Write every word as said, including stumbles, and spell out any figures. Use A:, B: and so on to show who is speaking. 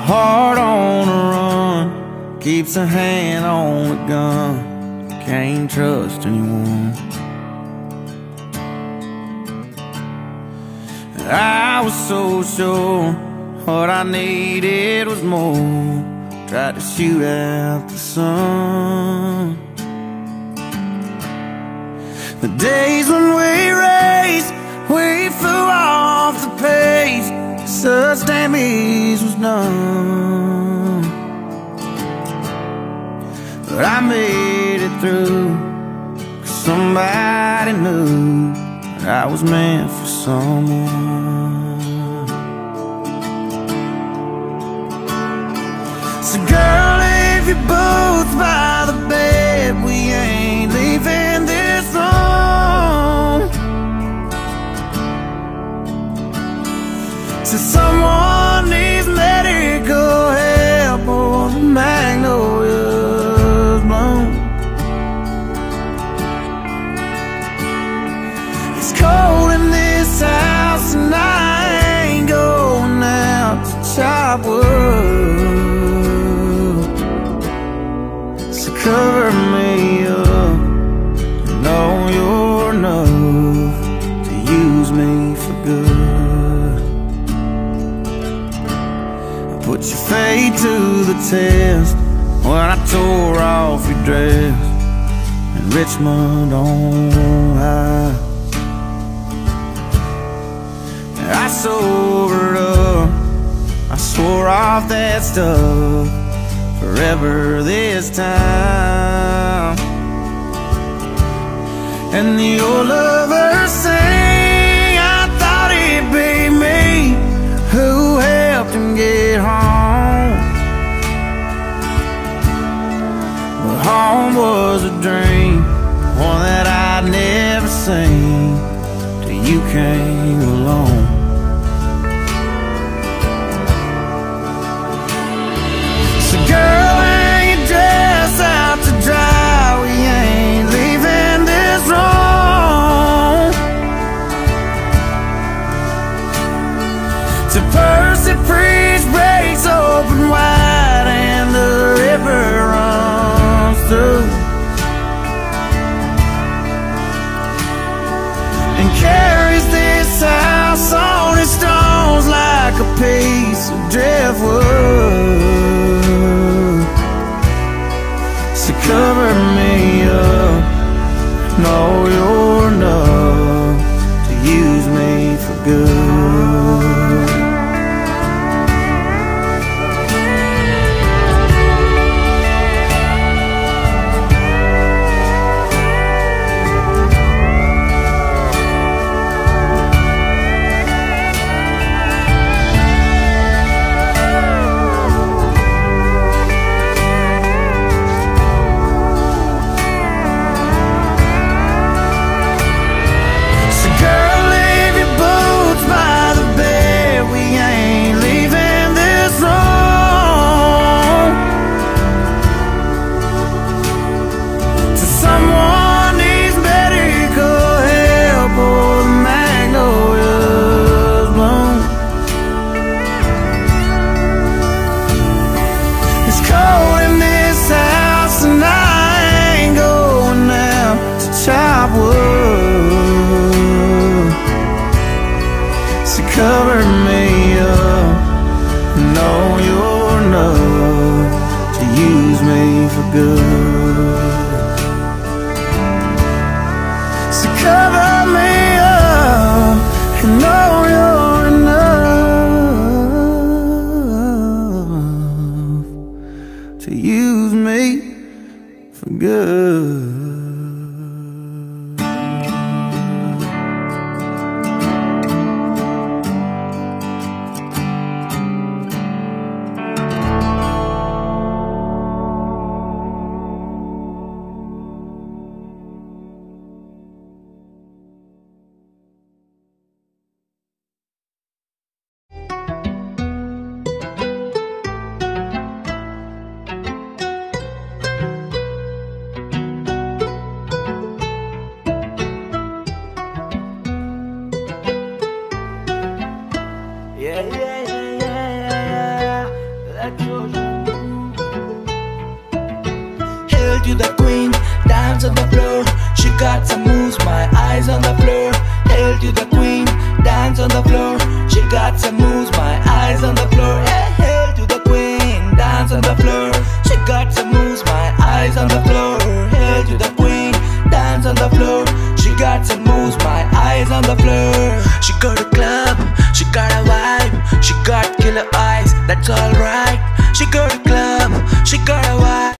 A: heart on the run, keeps a hand on the gun, can't trust anyone. I was so sure what I needed was more, tried to shoot out the sun. The days when we raced, we flew off the pace, such damage was done. But I made it through, 'cause somebody knew that I was meant for someone. So girl, if you're both by the bed, we ain't leaving this room. So someone needs medical help or the magnolias bloom. It's cold in this house and I ain't going out to chop wood. So cover me up, you know you're enough to use me for good. Put your fate to the test when I tore off your dress in Richmond on High. I sobered up, I swore off that stuff forever this time. And the old lover sang, I thought it'd be me who helped him get home. But home was a dream, one that I'd never seen till you came along. So girl, hang your dress out to dry, we ain't leaving this room. To Percy Priest breaks open wide and the river runs through, and carries this house on its stones like a piece of driftwood. So cover me up, know you're enough to use me for good. Cover me up, know you're enough to use me for good. So cover me up, and know you're enough to use me for good.
B: Hail to the queen, dance on the floor. She got some moves, my eyes on the floor. Hail to the queen, dance on the floor. She got some moves, my eyes on the floor. Hey, hail to the queen, dance on the floor. She got some moves, my eyes on the floor. Hail to the queen, dance on the floor. She got some moves, my eyes on the floor. She got a club, she got a vibe. She got killer eyes, that's alright. She got a club, she got a vibe.